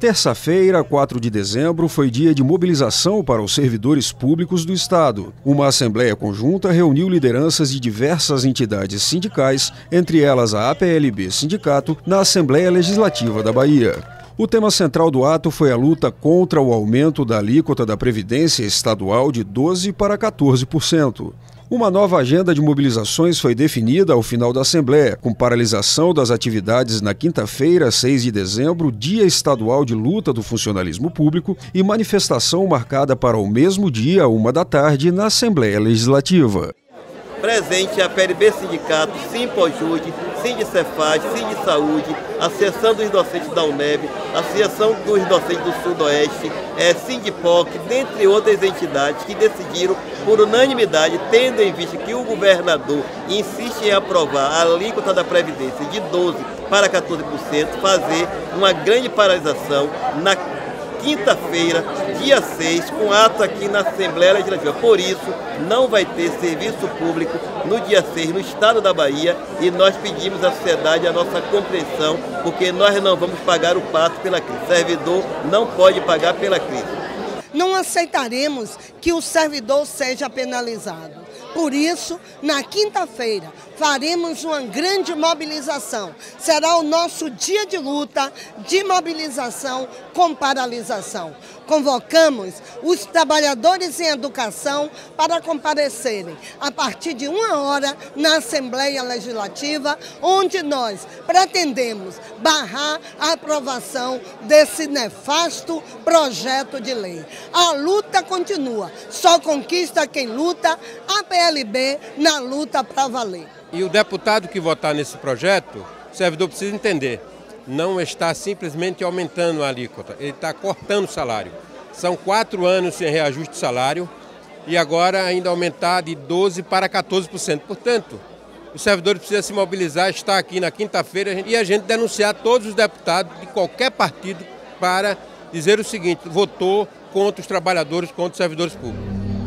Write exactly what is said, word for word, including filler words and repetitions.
Terça-feira, quatro de dezembro, foi dia de mobilização para os servidores públicos do Estado. Uma assembleia conjunta reuniu lideranças de diversas entidades sindicais, entre elas a A P L B Sindicato, na Assembleia Legislativa da Bahia. O tema central do ato foi a luta contra o aumento da alíquota da Previdência Estadual de doze por cento para quatorze por cento. Uma nova agenda de mobilizações foi definida ao final da Assembleia, com paralisação das atividades na quinta-feira, seis de dezembro, Dia Estadual de Luta do Funcionalismo Público, e manifestação marcada para o mesmo dia, uma da tarde, na Assembleia Legislativa. Presente a P L B Sindicato, Simpojude, Sindicefaz, Sindisaúde, Associação dos Docentes da UNEB, Associação dos Docentes do Sudoeste, é, Sindipoc, dentre outras entidades que decidiram por unanimidade, tendo em vista que o governador insiste em aprovar a alíquota da Previdência de doze por cento para quatorze por cento, fazer uma grande paralisação na quinta-feira, dia seis, com ato aqui na Assembleia Legislativa. Por isso, não vai ter serviço público no dia seis no estado da Bahia e nós pedimos à sociedade a nossa compreensão, porque nós não vamos pagar o pato pela crise. O servidor não pode pagar pela crise. Não aceitaremos que o servidor seja penalizado. Por isso, na quinta-feira, faremos uma grande mobilização. Será o nosso dia de luta, de mobilização com paralisação. Convocamos os trabalhadores em educação para comparecerem a partir de uma hora na Assembleia Legislativa, onde nós pretendemos barrar a aprovação desse nefasto projeto de lei. A luta continua, só conquista quem luta, a P L B na luta para valer. E o deputado que votar nesse projeto, o servidor precisa entender, não está simplesmente aumentando a alíquota, ele está cortando o salário. São quatro anos sem reajuste de salário e agora ainda aumentar de doze por cento para quatorze por cento. Portanto, os servidores precisam se mobilizar, estar aqui na quinta-feira e a gente denunciar todos os deputados de qualquer partido para dizer o seguinte: votou contra os trabalhadores, contra os servidores públicos.